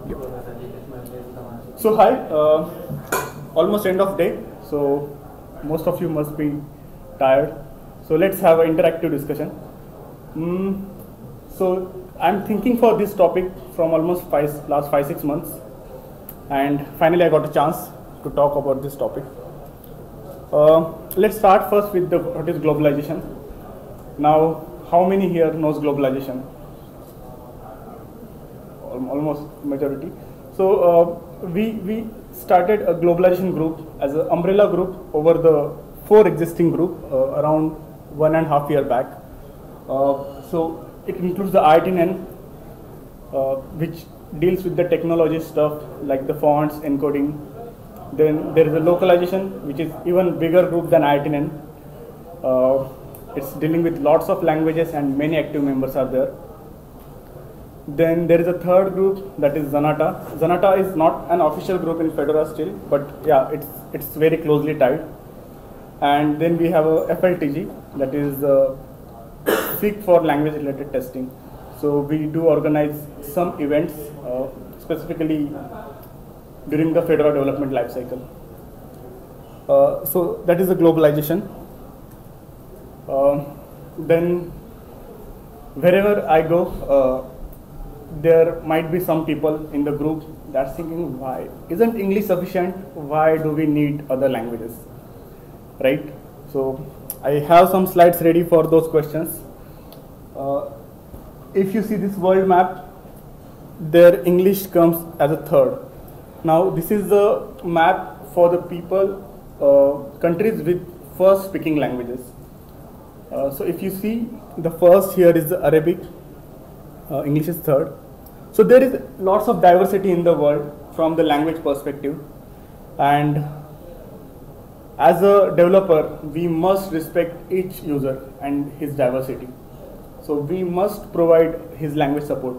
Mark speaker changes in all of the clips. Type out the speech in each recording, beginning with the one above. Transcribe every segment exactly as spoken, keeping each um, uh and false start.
Speaker 1: So hi, uh, almost end of day, so most of you must be tired. So let's have an interactive discussion. Mm, so I'm thinking for this topic from almost five, last five, six months. And finally I got a chance to talk about this topic. Uh, let's start first with the, what is globalization. Now, how many here knows globalization? Almost majority. So uh, we, we started a globalization group as an umbrella group over the four existing group uh, around one and a half year back. Uh, so it includes the I T N N, uh, which deals with the technology stuff like the fonts, encoding. Then there is a localization, which is even bigger group than I T N N. Uh, it's dealing with lots of languages and many active members are there. Then there is a third group, that is Zanata. Zanata is not an official group in Fedora still, but yeah, it's it's very closely tied. And then we have a F L T G, that is uh, Seek for Language Related Testing. So we do organize some events, uh, specifically during the Fedora development lifecycle. Uh, so that is the globalization. Uh, then wherever I go, uh, there might be some people in the group that's thinking, why isn't English sufficient? Why do we need other languages, right? So I have some slides ready for those questions. Uh, if you see this world map, there English comes as a third. Now this is the map for the people, uh, countries with first speaking languages. Uh, so if you see, the first here is the Arabic, uh, English is third. So there is lots of diversity in the world from the language perspective, and as a developer we must respect each user and his diversity. So we must provide his language support.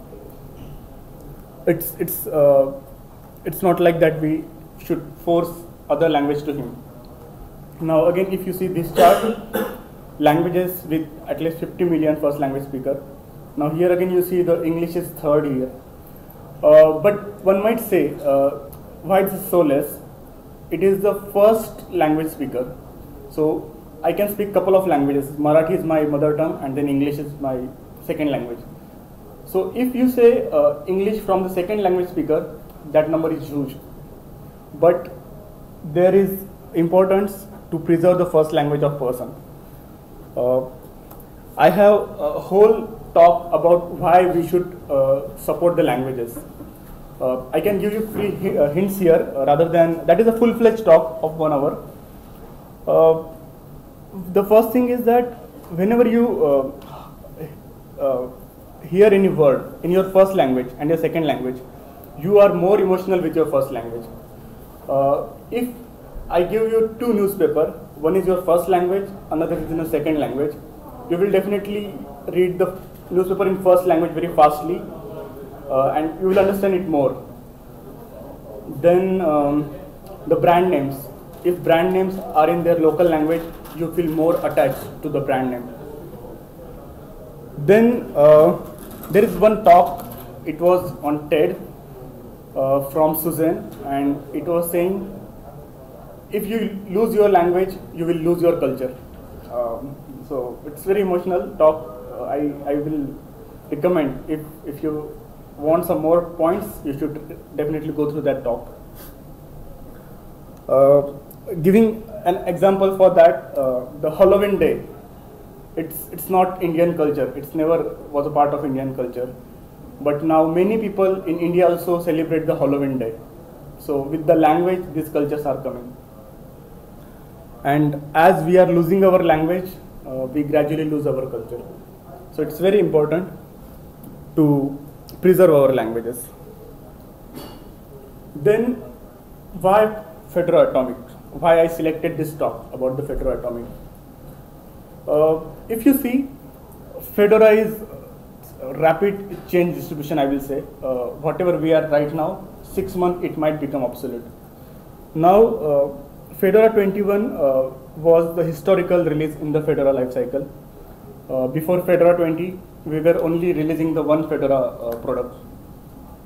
Speaker 1: It's, it's, uh, it's not like that we should force other language to him. Now again, if you see this chart, languages with at least fifty million first language speaker. Now here again you see the English is third here. Uh, but one might say, uh, why is it so less? It is the first language speaker. So I can speak couple of languages. Marathi is my mother tongue and then English is my second language. So if you say uh, English from the second language speaker, that number is huge. But there is importance to preserve the first language of person. Uh, I have a whole talk about why we should uh, support the languages. Uh, I can give you three uh, hints here, uh, rather than, that is a full-fledged talk of one hour. Uh, the first thing is that whenever you uh, uh, hear any word in your first language and your second language, you are more emotional with your first language. Uh, if I give you two newspapers, one is your first language, another is in your second language, you will definitely read the newspaper in first language very fastly, uh, and you will understand it more. Then um, the brand names. If brand names are in their local language, you feel more attached to the brand name. Then uh, there is one talk, it was on TED uh, from Suzanne, and it was saying, if you lose your language, you will lose your culture. Um, so it's very emotional talk. Uh, I, I will recommend, if, if you want some more points, you should definitely go through that talk. Uh, giving an example for that, uh, the Halloween day, it's, it's not Indian culture, it's never was a part of Indian culture. But now many people in India also celebrate the Halloween day. So with the language, these cultures are coming. And as we are losing our language, uh, we gradually lose our culture. So it's very important to preserve our languages. Then why Fedora Atomic? Why I selected this talk about the Fedora Atomic? Uh, if you see, Fedora is rapid change distribution, I will say. Uh, whatever we are right now, six months it might become obsolete. Now, uh, Fedora twenty-one uh, was the historical release in the Fedora lifecycle. Uh, before Fedora twenty, we were only releasing the one Fedora uh, product.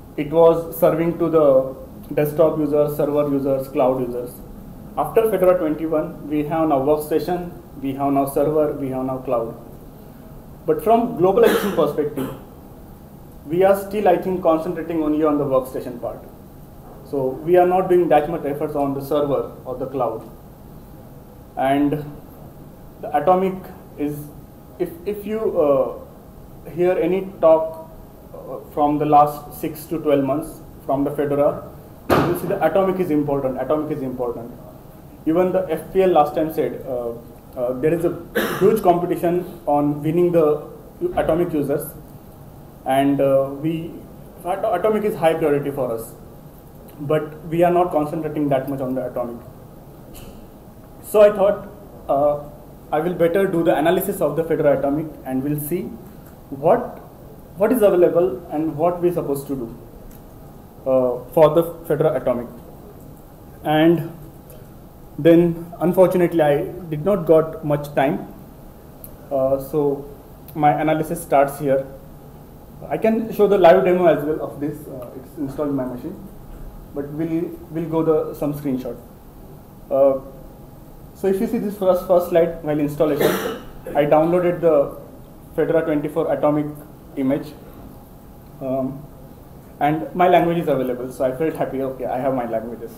Speaker 1: it was serving to the desktop users, server users, cloud users. After Fedora twenty-one, we have now workstation, we have now server, we have now cloud. But from globalization perspective, we are still, I think, concentrating only on the workstation part. So we are not doing that much efforts on the server or the cloud. And the Atomic is, if, if you uh, hear any talk uh, from the last six to twelve months from the Fedora, you will see the Atomic is important, Atomic is important. Even the F P L last time said, uh, uh, there is a huge competition on winning the Atomic users, and uh, we, Atomic is high priority for us, but we are not concentrating that much on the Atomic. So I thought uh, I will better do the analysis of the Fedora Atomic, and we'll see what what is available and what we're supposed to do uh, for the Fedora Atomic. And then unfortunately I did not got much time, uh, so my analysis starts here. I can show the live demo as well of this. Uh, it's installed in my machine, but we'll we'll go the some screenshot. Uh, so if you see this first first slide while installation, I downloaded the Fedora twenty-four Atomic image, um, and my language is available. So I felt happy. Okay, I have my languages.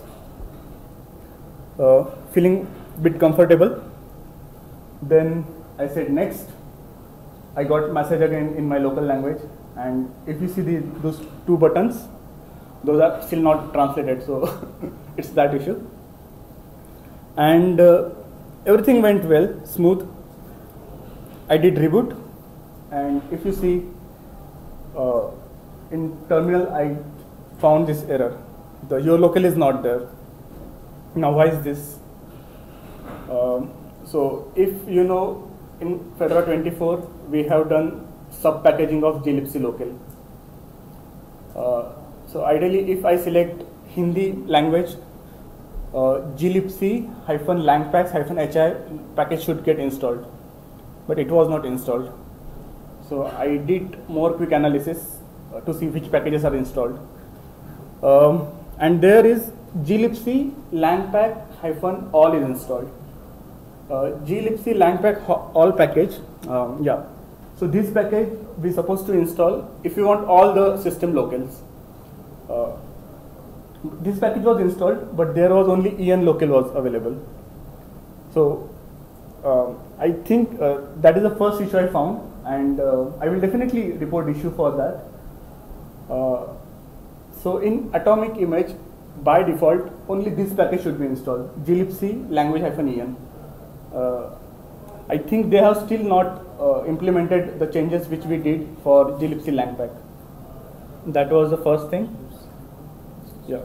Speaker 1: Uh, feeling a bit comfortable. Then I said next. I got message again in my local language, and if you see the, those two buttons, those are still not translated, so it's that issue. And uh, everything went well, smooth. I did reboot, and if you see uh, in terminal, I found this error. The your local is not there. Now why is this? Um, so if you know, in Fedora twenty-four, we have done sub-packaging of glibc local. Uh, so ideally, if I select Hindi language, uh, glibc hyphen langpacks hyphen hi package should get installed, but it was not installed. So I did more quick analysis uh, to see which packages are installed, um, and there is glibc langpack hyphen all is installed. Uh, glibc langpack all package, um, yeah. So this package we supposed to install if you want all the system locals. Uh, this package was installed, but there was only E N local was available. So uh, I think uh, that is the first issue I found, and uh, I will definitely report issue for that. Uh, so in Atomic image, by default, only this package should be installed, glibc language-en. Uh, I think they have still not uh, implemented the changes which we did for glibc langpack. That was the first thing. Yeah.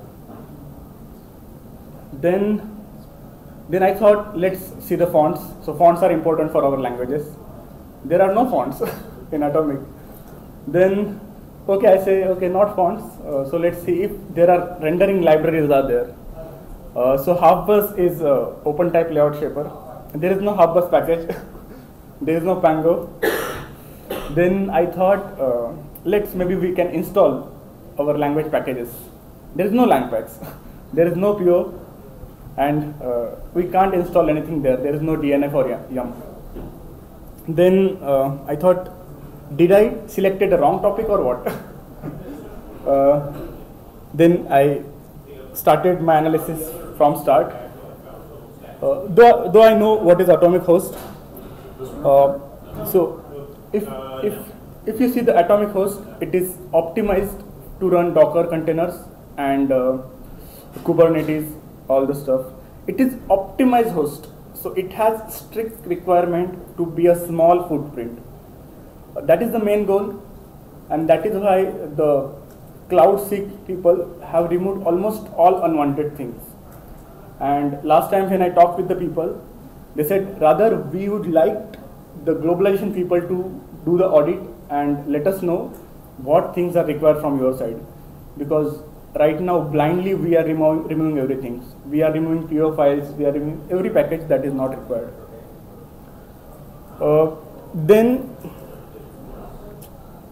Speaker 1: Then, then I thought, let's see the fonts. So fonts are important for our languages. There are no fonts in Atomic. Then, okay, I say, okay, not fonts. Uh, so let's see if there are rendering libraries are there. Uh, so Halfbus is uh, open type layout shaper. There is no Halfbus package. There is no Pango. Then I thought, uh, let's maybe we can install our language packages. There is no langpacks. There is no P O, and uh, we can't install anything there. There is no D N F or yum. Then uh, I thought, did I selected the wrong topic or what? uh, then I started my analysis from start. Uh, though, though I know what is Atomic host, uh, so if if if you see the Atomic host, it is optimized to run Docker containers and uh, Kubernetes, all the stuff. It is optimized host, so it has strict requirement to be a small footprint. Uh, that is the main goal, and that is why the cloud seek people have removed almost all unwanted things. And last time when I talked with the people, they said rather we would like the globalization people to do the audit and let us know what things are required from your side, because right now blindly we are remo removing everything. We are removing P O files, we are removing every package that is not required. Uh, then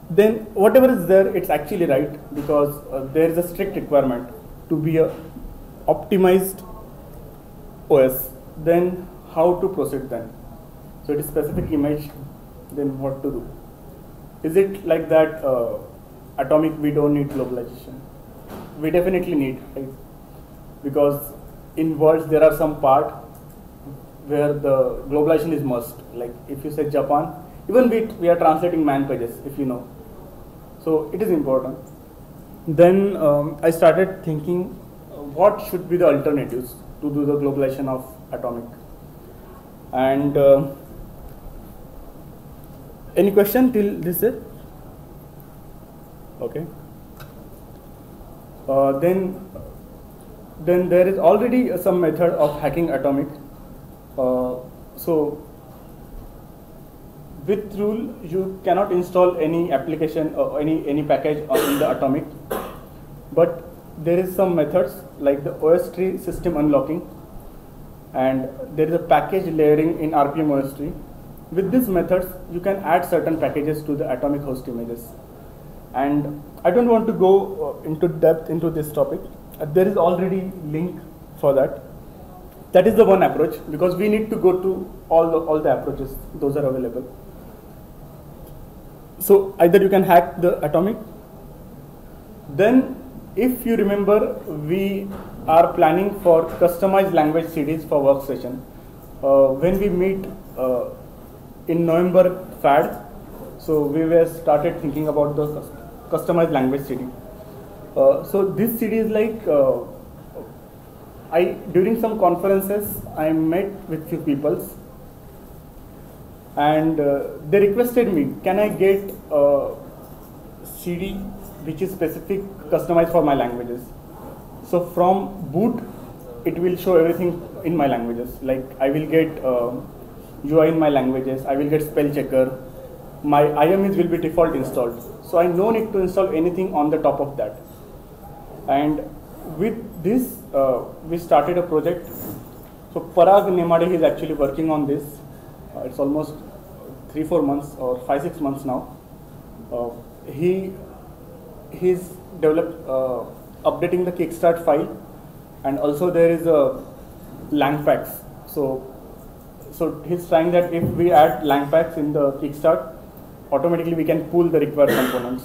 Speaker 1: then whatever is there, it's actually right, because uh, there is a strict requirement to be a optimized O S. Then how to proceed then? So it is specific image, then what to do? Is it like that uh, Atomic we don't need globalization? We definitely need, right? Because in words there are some part where the globalization is must. Like if you say Japan, even we, we are translating man pages, if you know. So it is important. Then um, I started thinking uh, what should be the alternatives to do the globalization of Atomic. And uh, any question till this is? Okay. Uh, then, then there is already uh, some method of hacking Atomic. Uh, so with rule, you cannot install any application or any any package in the Atomic, but there is some methods like the O S tree system unlocking, and there is a package layering in R P M O S tree. With these methods, you can add certain packages to the Atomic host images. And I don't want to go into depth into this topic. Uh, there is already link for that. That is the one approach, because we need to go to all the, all the approaches. Those are available. So either you can hack the Atomic. Then, if you remember, we are planning for customized language C Ds for Workstation. Uh, when we meet uh, in November F A D, so we were started thinking about the customized language C D. Uh, so this C D is like, uh, I during some conferences I met with few peoples, and uh, they requested me, can I get a C D which is specific customized for my languages. So from boot, it will show everything in my languages. Like I will get uh, U I in my languages, I will get spell checker, my I M Is will be default installed. So I no need to install anything on the top of that. And with this, uh, we started a project. So Parag Nemade is actually working on this. Uh, it's almost three, four months or five, six months now. Uh, he he's developed uh, updating the Kickstart file, and also there is a lang packs. So so he's trying that if we add lang packs in the Kickstart, automatically we can pull the required components.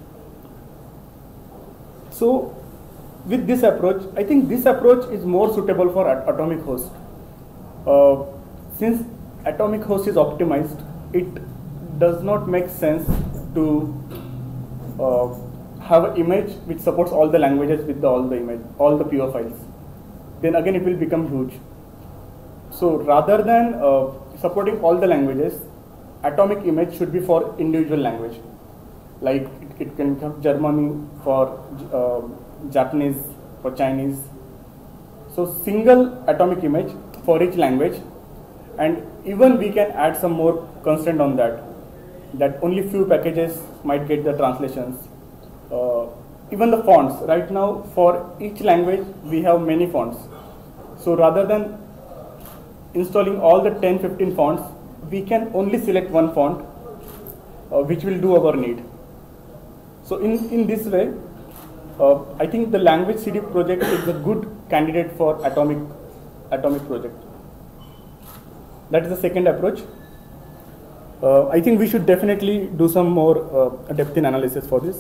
Speaker 1: So with this approach, I think this approach is more suitable for at Atomic host. Uh, since Atomic host is optimized, it does not make sense to uh, have an image which supports all the languages with the, all the image, all the P O files. Then again it will become huge. So rather than uh, supporting all the languages, Atomic image should be for individual language. Like it, it can become Germany for uh, Japanese, for Chinese. So single Atomic image for each language, and even we can add some more constraint on that, that only few packages might get the translations. Uh, even the fonts, right now for each language we have many fonts. So rather than installing all the ten, fifteen fonts, we can only select one font uh, which will do our need. So in, in this way, uh, I think the language C D project is a good candidate for Atomic, Atomic project. That is the second approach. Uh, I think we should definitely do some more uh, depth in analysis for this.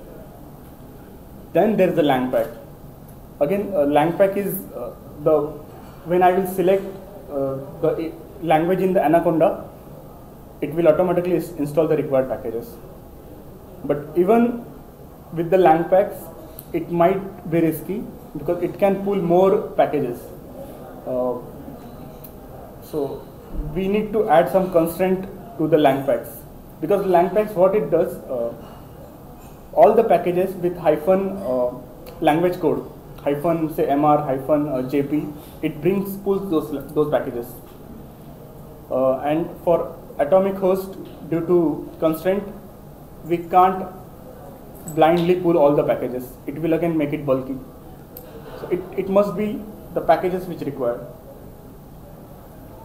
Speaker 1: Then there is the lang pack. Again, uh, lang pack is uh, the, when I will select uh, the language in the Anaconda, it will automatically install the required packages. But even with the lang packs, it might be risky because it can pull more packages. Uh, so we need to add some constraint to the lang packs, because lang packs, what it does, uh, all the packages with hyphen uh, language code, hyphen say M R, hyphen uh, J P, it brings pulls those those packages. Uh, and for Atomic host, due to constraint, we can't blindly pull all the packages. It will again make it bulky. So it, it must be the packages which require.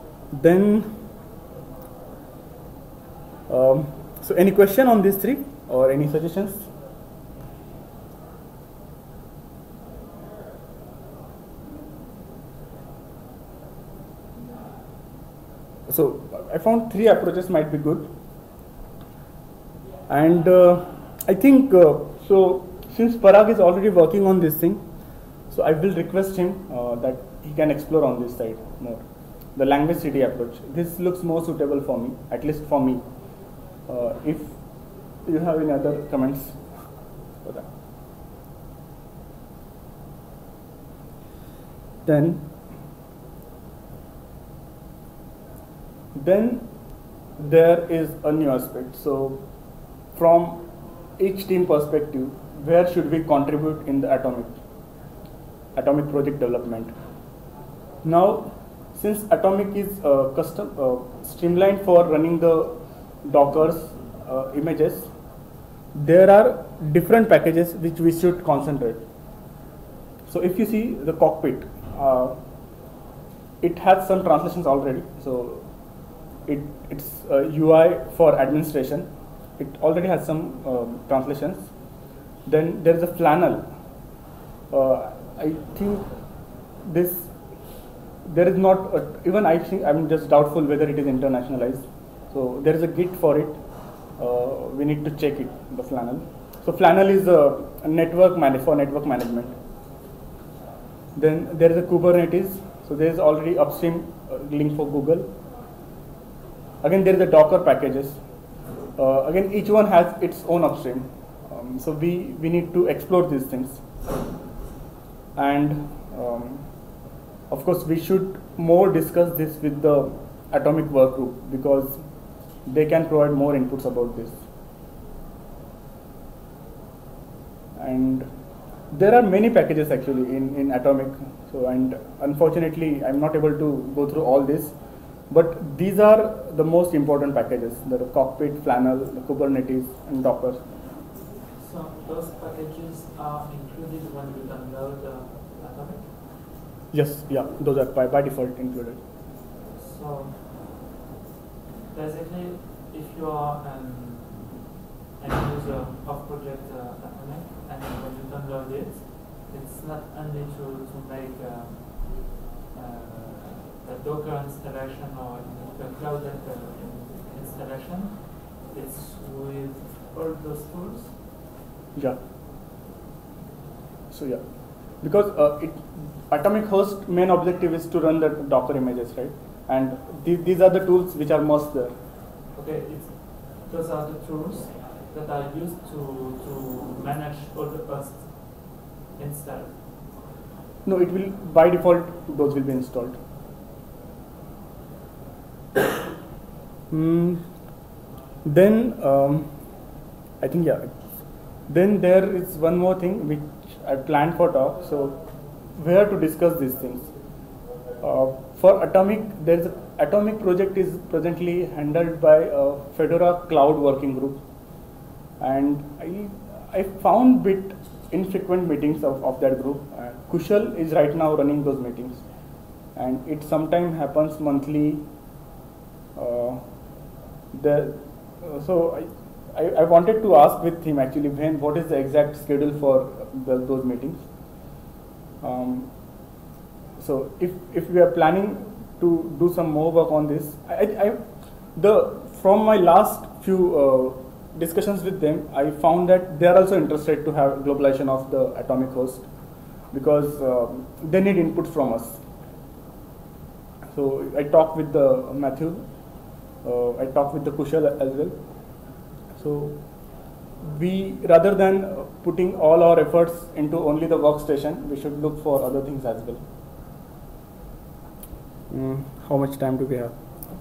Speaker 1: Then, um, so any question on these three? or any suggestions? So I found three approaches might be good, and uh, I think uh, so. Since Parag is already working on this thing, so I will request him uh, that he can explore on this side more. The language city approach. This looks more suitable for me, at least for me. Uh, if you have any other comments for that, then then there is a new aspect. So from each team perspective, where should we contribute in the atomic atomic project development? Now, since atomic is uh, custom uh, streamlined for running the Docker's uh, images, there are different packages which we should concentrate. So if you see the cockpit, uh, it has some translations already. So it it's uh, U I for administration. It already has some um, translations. Then there is a flannel. Uh, I think this there is not a, even I think I'm just doubtful whether it is internationalized. So there is a Git for it. Uh, we need to check it. The flannel. So flannel is a, a network man for network management. Then there is a Kubernetes. So there is already upstream uh, link for Google. Again there is a Docker packages. Uh, again each one has its own upstream. Um, so we, we need to explore these things, and um, of course we should more discuss this with the atomic work group because they can provide more inputs about this. And there are many packages actually in, in atomic, so and unfortunately I'm not able to go through all this, but these are the most important packages: the cockpit, flannel, the Kubernetes, and Docker.
Speaker 2: So those packages are included when you download uh, Atomic?
Speaker 1: Yes, yeah, those are by, by default included.
Speaker 2: So basically, if you are an end user of project uh, Atomic, and when you download it, it's not only to, to make uh, uh, a Docker installation or a cloud uh, installation, it's with all those tools.
Speaker 1: Yeah. So yeah, because uh, it, atomic host main objective is to run the Docker images, right? And th these are the tools which are most there.
Speaker 2: Okay, it's, those are the tools that are used to to manage all the hosts installed.
Speaker 1: No, it will by default those will be installed. mm, then um, I think yeah. Then there is one more thing which I planned for talk. So where to discuss these things? Uh, for Atomic, there is a, Atomic project is presently handled by a Fedora Cloud Working Group, and I I found bit infrequent meetings of, of that group. Uh, Kushal is right now running those meetings, and it sometimes happens monthly. Uh, the uh, so I. I, I wanted to ask with him actually when what is the exact schedule for the, those meetings. Um, so if if we are planning to do some more work on this, I, I the from my last few uh, discussions with them, I found that they are also interested to have globalization of the atomic host because uh, they need input from us. So I talked with the Matthew, uh, I talked with the Kushal as well. So we, rather than putting all our efforts into only the workstation, we should look for other things as well. Mm, how much time do we have?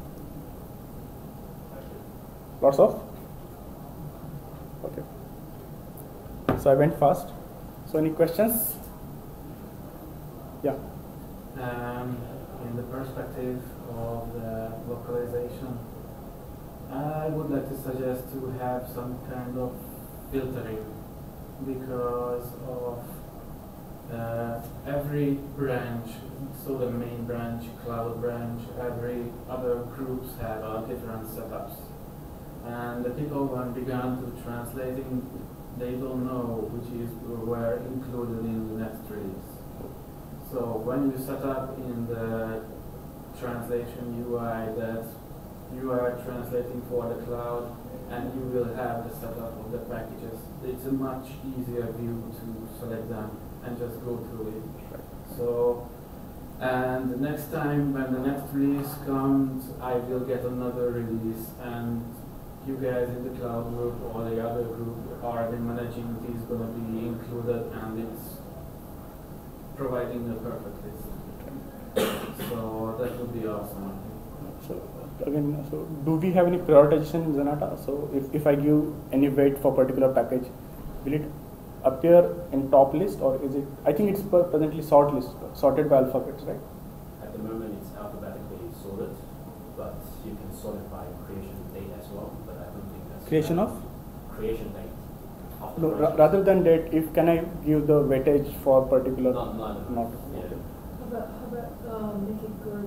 Speaker 1: Lots of? Okay. So I went fast. So any questions? Yeah.
Speaker 3: Um, in the perspective of the localization, I would like to suggest to have some kind of filtering because of uh, every branch, so the main branch, cloud branch, every other groups have uh, different setups. And the people when began to translating, they don't know which is were included in the next release. So when you set up in the translation U I that you are translating for the cloud and you will have the setup of the packages, it's a much easier view to select them and just go through it. So, and the next time when the next release comes, I will get another release, and you guys in the cloud group or the other group are the managing it is going to be included, and it's providing the perfect list. So that would be awesome.
Speaker 1: So again, so do we have any prioritization in Zanata? So if, if I give any weight for particular package, will it appear in top list, or is it? I think it's presently sort list, sorted by alphabets, right?
Speaker 4: At the moment, it's alphabetically sorted, but you can sort it by creation date as well. But I don't think that's
Speaker 1: Creation of?
Speaker 4: Creation date. Of the
Speaker 1: No, ra
Speaker 4: branches.
Speaker 1: rather than date, if can I give the weightage for particular?
Speaker 4: Not, not,
Speaker 1: not.
Speaker 4: Yeah.
Speaker 1: Okay.
Speaker 5: How about, how about um, make it good?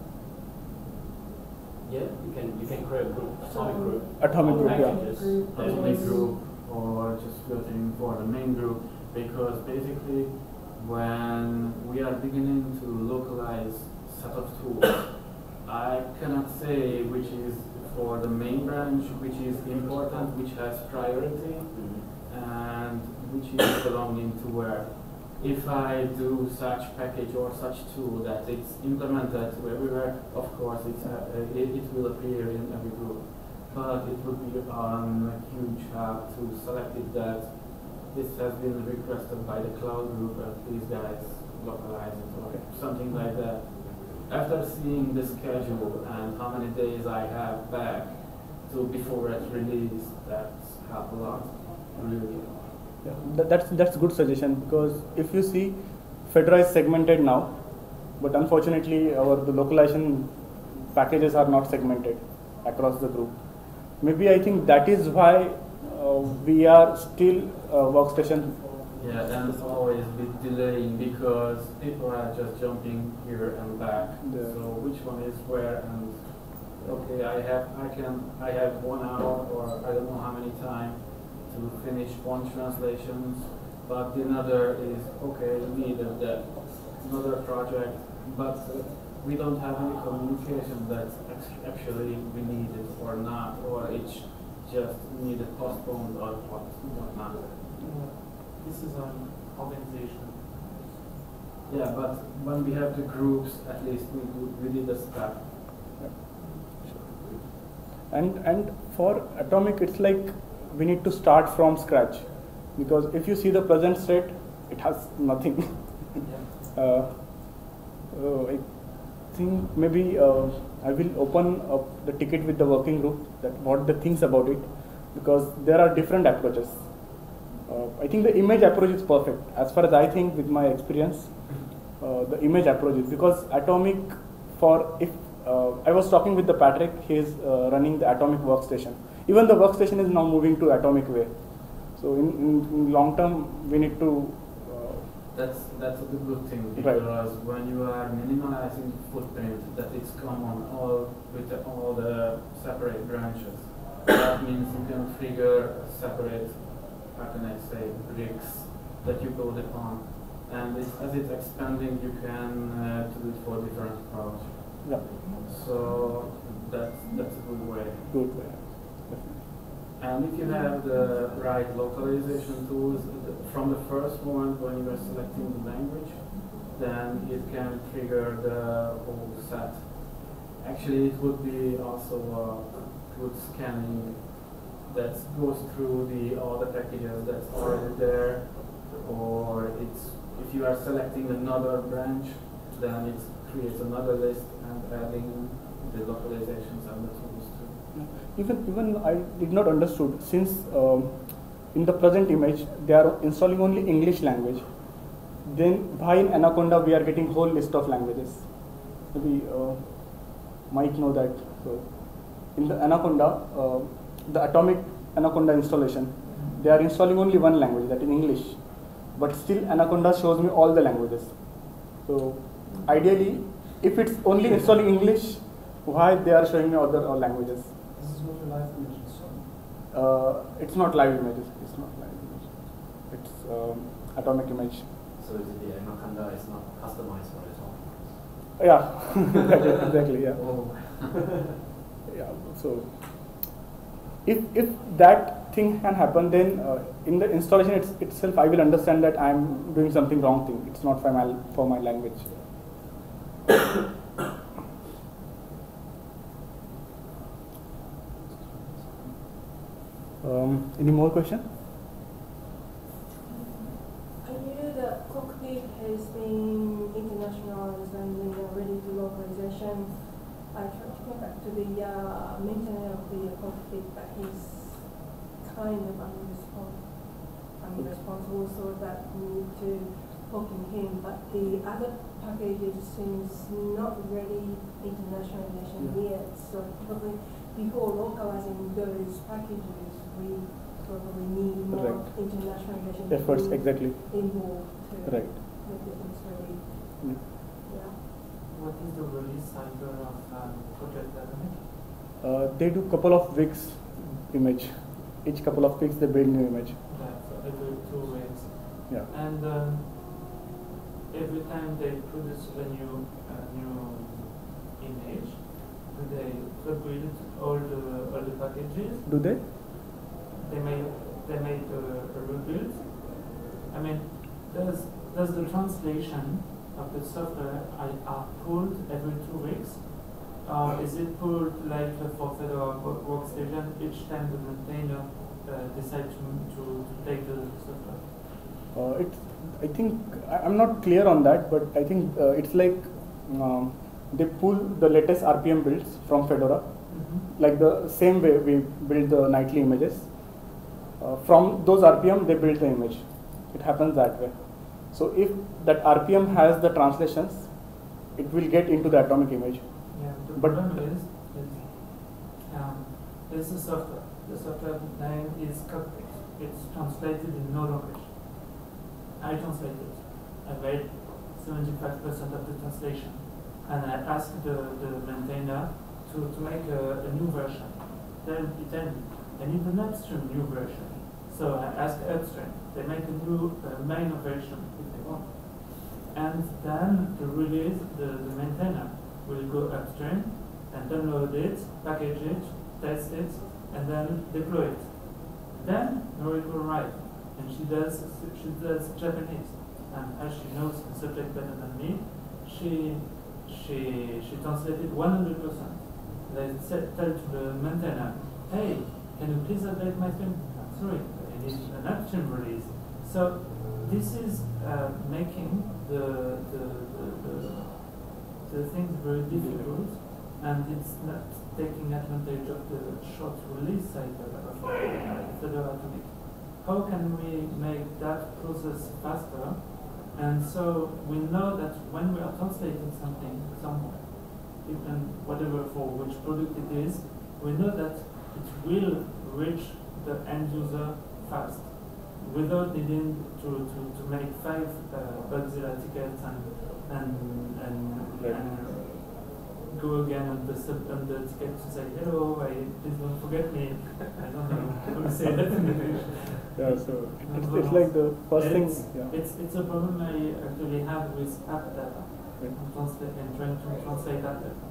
Speaker 4: Yeah, you can you can create a group, atomic group.
Speaker 1: Atomic
Speaker 4: of
Speaker 1: group, yeah.
Speaker 4: packages,
Speaker 5: Group.
Speaker 4: then
Speaker 3: Atomic
Speaker 4: it's-
Speaker 3: group or just filtering for the main group, because basically when we are beginning to localize set of tools, I cannot say which is for the main branch, which is important, which has priority,
Speaker 4: Mhm.
Speaker 3: and which is belonging to where. If I do such package or such tool that it's implemented to everywhere, of course it's, uh, it, it will appear in every group. But it would be on a huge help to select it that this has been requested by the cloud group and these guys localize it or something like that. After seeing the schedule and how many days I have back to before it's released, that's helped a lot, really.
Speaker 1: Yeah, that, that's that's good suggestion, because if you see, Fedora is segmented now, but unfortunately our the localization packages are not segmented across the group. Maybe I think that is why uh, we are still uh, workstation.
Speaker 3: Yeah, and it's always bit delaying because people are just jumping here and back.
Speaker 1: Yeah.
Speaker 3: So which one is where? And okay, I have I can I have one hour or I don't know how many time to finish one translation, but the another is okay, needed that another project, but uh, we don't have any communication that's act- actually we need it or not, or it's just needed postponed or what whatnot.
Speaker 2: Uh, this is an organization.
Speaker 3: Yeah, but when we have the groups, at least we do, we did the step.
Speaker 1: And and for Atomic, it's like we need to start from scratch, because if you see the present state, it has nothing.
Speaker 2: Yeah.
Speaker 1: uh, uh, I think maybe uh, I will open up the ticket with the working group, that what the things about it, because there are different approaches. Uh, I think the image approach is perfect, as far as I think with my experience. Uh, the image approach is, because Atomic, for if uh, I was talking with the Patrick, he is uh, running the Atomic workstation. Even the workstation is now moving to Atomic way. So in, in, in long term, we need to. Uh,
Speaker 3: That's that's a good thing,
Speaker 1: Right.
Speaker 3: because when you are minimalizing footprint, that it's common all with the, all the separate branches. That means you can trigger separate, how can I say, bricks that you build upon, and it's, as it's expanding, you can uh, do it for different projects.
Speaker 1: yeah,
Speaker 3: So that's that's a good way.
Speaker 1: good.
Speaker 3: And if you have the right localization tools from the first moment when you are selecting the language, then it can trigger the whole set. Actually, it would be also a good scanning that goes through the all the packages that's already there, or it's if you are selecting another branch, then it creates another list and adding the localizations and the tools too.
Speaker 1: Even even I did not understood, since um, in the present image they are installing only English language. Then why in Anaconda we are getting whole list of languages? Maybe uh, might know that. So in the Anaconda, uh, the Atomic Anaconda installation, they are installing only one language, that is English. But still Anaconda shows me all the languages. So ideally, if it's only installing English, why they are showing me other uh, languages?
Speaker 6: This is not a live image install.
Speaker 1: Uh, it's not live images. It's not live image. It's um, atomic image.
Speaker 4: So is it the Makanda is not customized for its own?
Speaker 1: Yeah, exactly, exactly. Yeah.
Speaker 4: Oh.
Speaker 1: Yeah. So if if that thing can happen, then uh, in the installation it's, itself, I will understand that I'm doing something wrong thing. It's not for my for my language. Um, any more question?
Speaker 5: I knew that cockpit has been internationalized and we are ready to localization. I tried to go back to the uh, maintainer of the cockpit, but he's kind of unresponsible, unresponsible, so that we need to talk to him. But the other packages seems not ready internationalization
Speaker 1: Yeah.
Speaker 5: yet, so probably before localizing those packages, we probably need more
Speaker 1: Right.
Speaker 5: internationalization
Speaker 1: Efforts,
Speaker 5: to
Speaker 1: exactly.
Speaker 5: involved to
Speaker 1: Right.
Speaker 5: make the things ready.
Speaker 1: Mm.
Speaker 5: Yeah.
Speaker 2: What is the release cycle of um, Project Atomic?
Speaker 1: Uh, they do couple of weeks image. Each couple of weeks they build new image.
Speaker 2: Yeah, so every two weeks.
Speaker 1: Yeah.
Speaker 2: And um, every time they produce a new uh, new image, do they rebuild all the all the packages?
Speaker 1: Do they?
Speaker 2: They made they made a, a rebuild. I mean, does does the translation of the software are, are pulled every two weeks? Or is it pulled like uh, for Fedora wo- Workstation each time the maintainer uh, decides to, to, to take the software?
Speaker 1: Uh, it's. I think I- I'm not clear on that, but I think uh, it's like um, they pull the latest R P M builds from Fedora,
Speaker 2: Mm-hmm.
Speaker 1: like the same way we build the nightly images. Uh, from those R P M, they build the image. It happens that way. So if that R P M has the translations, it will get into the atomic image.
Speaker 2: Yeah, the
Speaker 1: But-
Speaker 2: problem is, is um, this is software. The software name is cockpit. It's translated in no language. I translated. I made seventy-five percent of the translation. And I asked the, the maintainer to, to make a, a new version. Then he told me, I need an upstream new version. So I asked upstream. They make a new uh, minor version if they want. And then to release, the, the maintainer will go upstream and download it, package it, test it, and then deploy it. Then Noriko will arrive, and she does she does Japanese, and as she knows the subject better than me, she she she translated one hundred percent. They said, tell to the maintainer, hey, can you please update my stream? I'm sorry, I need an upstream release. So this is uh, making the the, the the the things very difficult, and it's not taking advantage of the short release cycle of Fedora Atomic. How can we make that process faster? And so we know that when we are translating something somewhere, even whatever for which product it is, we know that it will reach the end user fast, without needing to, to, to make five uh, Bugzilla tickets and and and,
Speaker 1: Right.
Speaker 2: and go again on the sub on the ticket to say hello, I please don't forget me. I don't know how to say that in English.
Speaker 1: Yeah. So it's, it's like the first thing.
Speaker 2: It's,
Speaker 1: Yeah.
Speaker 2: it's it's a problem I actually have with app data
Speaker 1: Right.
Speaker 2: and, translate, and trying to translate app data.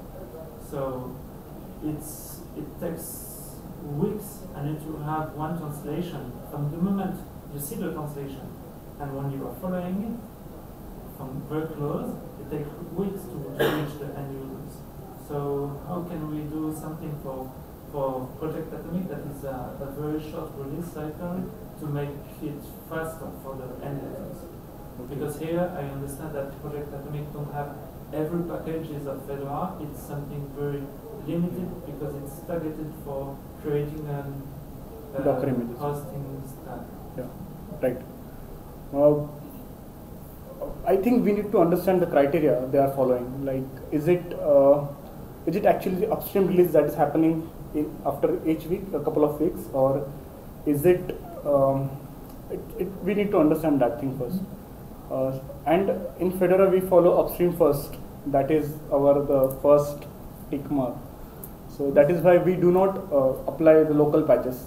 Speaker 2: So it's it takes weeks. I need to have one translation from the moment you see the translation, and when you are following it from very close, it takes weeks to, to reach the end users. So how can we do something for for Project Atomic that is a, a very short release cycle to make it faster for the end users? Because here I understand that Project Atomic don't have every packages of Fedora. It's something very limited because it's targeted for creating an uh,
Speaker 1: Docker images.
Speaker 2: hosting stack.
Speaker 1: Yeah. Right. Uh, I think we need to understand the criteria they are following. Like, is it uh, is it actually the upstream release that is happening in after each week, a couple of weeks, or is it? Um, it, it we need to understand that thing first. Uh, and in Fedora, we follow upstream first. That is our the first tick mark. So that is why we do not uh, apply the local patches.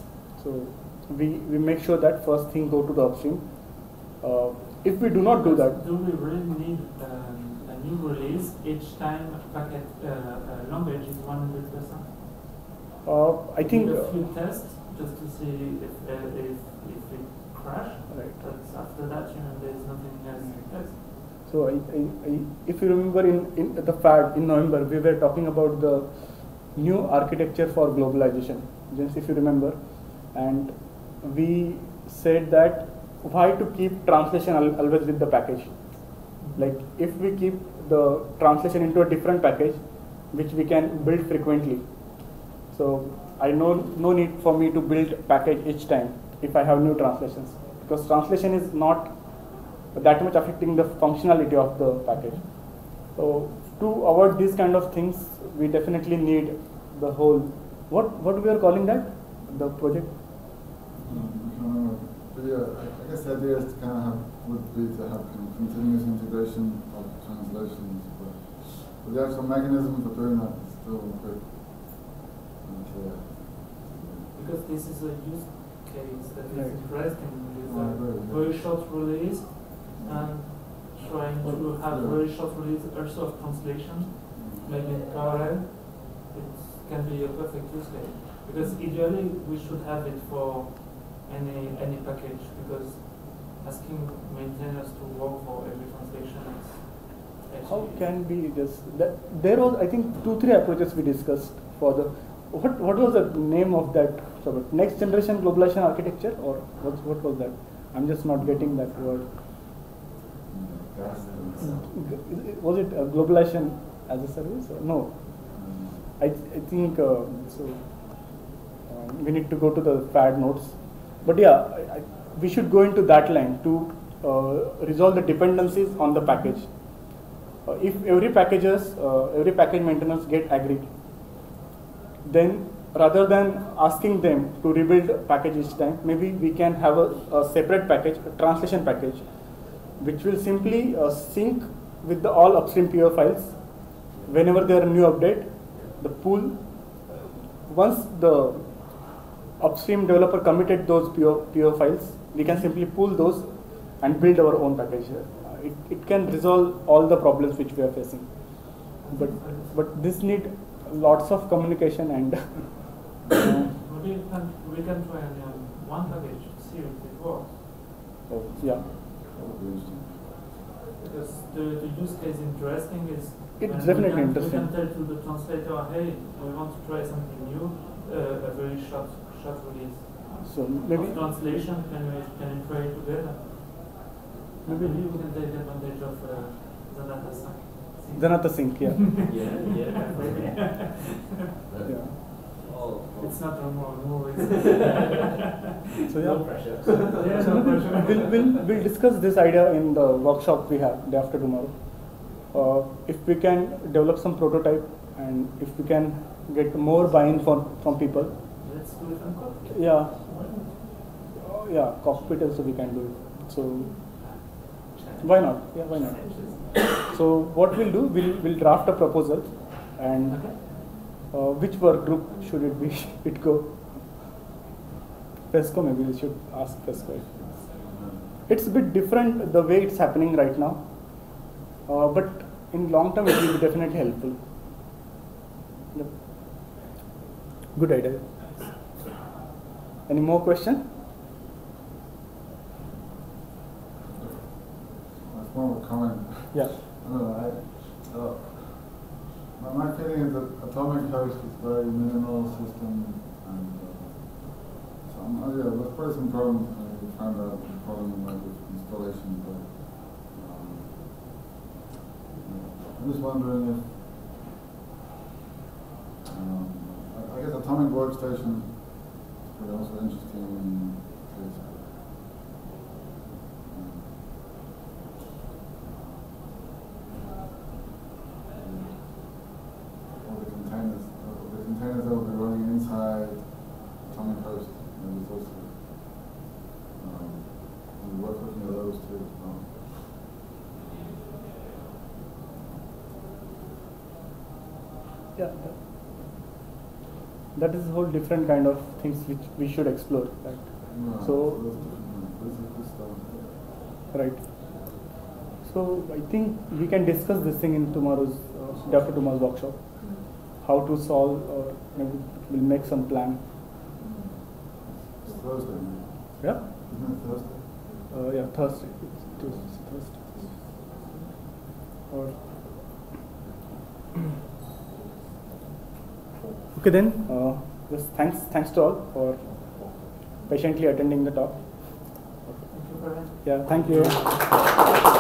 Speaker 1: So we, we make sure that first thing go to the upstream. Uh, if we do not do that,
Speaker 2: do we really need um, a new release each time a packet uh, uh, language is one hundred percent?
Speaker 1: uh, I think.
Speaker 2: a few tests just to see if uh, if if it crash.
Speaker 1: Right.
Speaker 2: But after that, you know, there's nothing else to test.
Speaker 1: So I, I, I, if you remember in, in the F A D in November, we were talking about the new architecture for globalization, just if you remember, and we said that why to keep translation al always with the package. Like if we keep the translation into a different package, which we can build frequently. So I know no need for me to build package each time if I have new translations, because translation is not that much affecting the functionality of the package. So to avoid these kind of things, we definitely need the whole, what what we are calling that, the project.
Speaker 6: Um, but yeah, I, I guess the idea is to kind of have, would be to have kind of continuous integration of translations, but, but the actual mechanism for doing that is still a bit unclear.
Speaker 2: Because this is a use case that is
Speaker 1: Right.
Speaker 2: interesting with
Speaker 6: Oh, I agree,
Speaker 2: a
Speaker 6: yeah.
Speaker 2: very short release and trying to have
Speaker 6: Yeah.
Speaker 2: very short release also of translation, maybe in parallel. It can be a perfect use case. Because ideally we should have it for any any package, because asking maintainers to work for every translation is actually
Speaker 1: How can we just, that, there was I think two three approaches we discussed for the, what what was the name of that, so next generation globalization architecture, or what what was that? I'm just not getting that word. Was it uh, globalization as a service or no? I, I think uh, so. Uh, we need to go to the F A D notes, but yeah, I, I, we should go into that line to uh, resolve the dependencies on the package. Uh, if every packages, uh, every package maintainers get agreed, then rather than asking them to rebuild package each time, maybe we can have a, a separate package, a translation package, which will simply uh, sync with the all upstream P O files whenever there are new update. The pool, once the upstream developer committed those P O, P O files, we can simply pull those and build our own package. Uh, it, it can resolve all the problems which we are facing. But but this need lots of communication and uh,
Speaker 2: maybe we can, we can try um, one package, see if it works.
Speaker 1: oh, yeah.
Speaker 6: That would be interesting.
Speaker 2: Because the, the use case interesting is
Speaker 1: It's
Speaker 2: when
Speaker 1: definitely
Speaker 2: we can,
Speaker 1: interesting.
Speaker 2: We can tell to the translator, hey, we want to try something new, uh, a very short short release.
Speaker 1: So maybe
Speaker 2: Of translation, can we can we try it together?
Speaker 1: Maybe.
Speaker 2: Maybe we can take advantage of uh, the data sync.
Speaker 1: Zanata sync, yeah.
Speaker 4: Yeah, yeah.
Speaker 1: yeah.
Speaker 4: Oh,
Speaker 2: It's not a more no, it's
Speaker 1: So
Speaker 4: no
Speaker 1: yeah.
Speaker 4: pressure.
Speaker 2: yeah, no pressure.
Speaker 1: We'll, we'll, we'll discuss this idea in the workshop we have day after tomorrow. Uh, if we can develop some prototype and if we can get more buy-in from, from people,
Speaker 2: Let's do it on cockpit.
Speaker 1: yeah, uh, yeah, cockpit also we can do it. So why not? Yeah, why not? So what we'll do, we'll, we'll draft a proposal, and
Speaker 2: Okay.
Speaker 1: uh, which work group should it be? It go? PESCO, maybe we should ask PESCO. It's a bit different the way it's happening right now, uh, but in long term it will be definitely helpful. Yep. Good idea. Any more question?
Speaker 6: That's more of a comment.
Speaker 1: Yeah.
Speaker 6: I don't know, I, uh, my, my feeling is that Atomic Host is a very minimal system, and uh, some, oh yeah, there's probably some problems. Uh, we found out the problem like with installation, but um, yeah. I'm just wondering if um, I, I guess Atomic Workstation is also interesting in case. All the containers, all the containers that will be running inside Atomic Host, and it's also um, we work looking at those too as well.
Speaker 1: Yeah. that is a whole different kind of things which we should explore. Right?
Speaker 6: No,
Speaker 1: So-
Speaker 6: that's different. Basically stuff.
Speaker 1: Right. So I think we can discuss this thing in tomorrow's, uh, day after tomorrow's workshop. How to solve, or maybe we'll make some plan.
Speaker 6: It's Thursday, man.
Speaker 1: Yeah.
Speaker 6: Isn't it Thursday?
Speaker 1: Uh, yeah, Thursday. It's Tuesday, it's Thursday. Or okay then. Uh, just thanks, thanks to all for patiently attending the talk.
Speaker 2: Thank you, Pravin.
Speaker 1: Yeah, thank you.